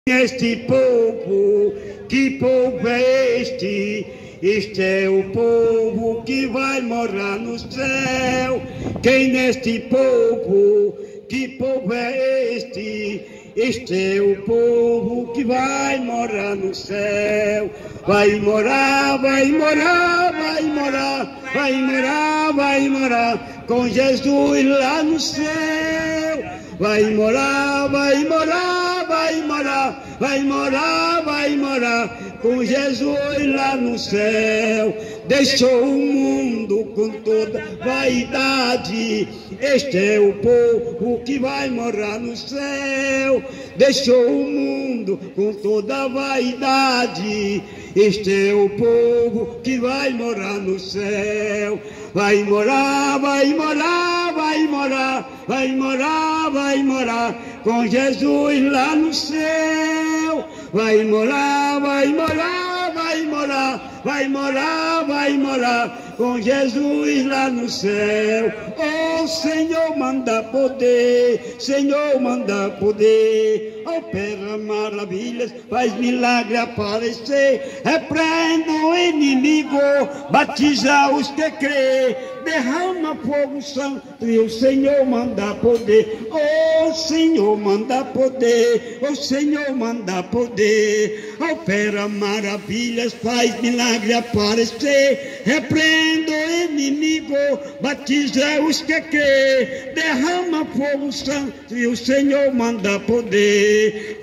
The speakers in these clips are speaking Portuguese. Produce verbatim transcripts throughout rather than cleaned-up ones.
Este povo, que povo é este? Este é o povo que vai morar no céu. Quem neste povo, que povo é este? Este é o povo que vai morar no céu. Vai morar, vai morar, vai morar, vai morar, vai morar com Jesus lá no céu. Vai morar, vai morar, vai morar, vai morar, vai morar com Jesus lá no céu. Deixou o mundo com toda vaidade. Este é o povo que vai morar no céu. Deixou o mundo com toda vaidade. Este é o povo que vai morar no céu. Vai morar, vai morar, vai morar, vai morar, vai morar com Jesus lá no céu. Vai morar, vai morar, vai morar, vai morar, vai morar com Jesus lá no céu. Oh, Senhor, manda poder, Senhor, manda poder. Opera maravilhas, faz milagre aparecer. Repreenda o inimigo, batiza os que crê. Derrama fogo santo e o Senhor manda poder. Oh, Senhor, manda poder. Oh, Senhor, manda poder. Opera maravilhas, faz milagre aparecer. Repreenda o inimigo, batiza os que crê. Derrama fogo santo e o Senhor manda poder.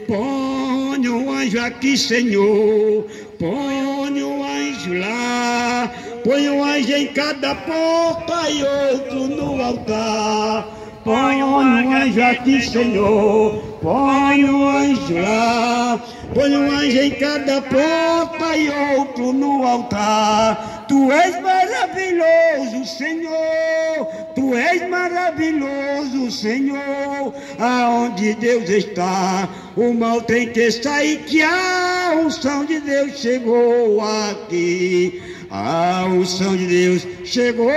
Põe um anjo aqui, Senhor. Põe um anjo lá. Põe um anjo em cada porta e outro no altar. Põe um anjo aqui, Senhor. Põe um anjo lá. Põe um anjo em cada porta e outro no altar. Tu és maravilhoso, Senhor. Tu és maravilhoso, Senhor. Aonde Deus está, o mal tem que sair, que a unção de Deus chegou aqui. A unção de Deus chegou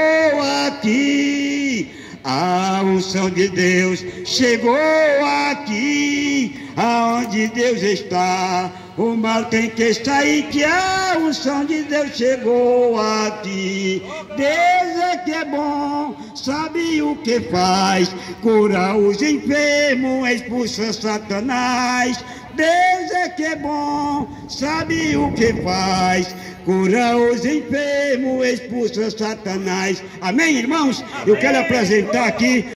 aqui. A unção de Deus chegou aqui. Aonde Deus está, o mal tem que sair, que a unção de Deus chegou aqui. Deus é que é bom, sabe o que faz. Cura os enfermos, expulsa Satanás. Deus é que é bom, sabe o que faz. Cura os enfermos, expulsa Satanás. Amém, irmãos? Eu quero apresentar aqui